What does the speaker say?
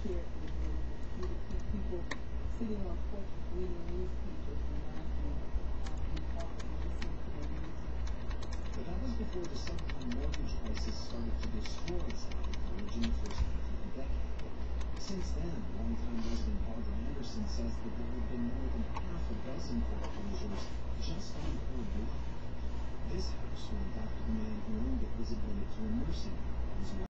care for the neighborhood. You would see people sitting on porches reading newspapers and laughing and talking and listening to their music. But that was before the subprime mortgage crisis started to destroy Southern Village in the first half of the decade. Since then, longtime resident Barbara Anderson says that there have been more than half a dozen foreclosures just on her block. This house went back to the man who owned it was admitted to a nursing home.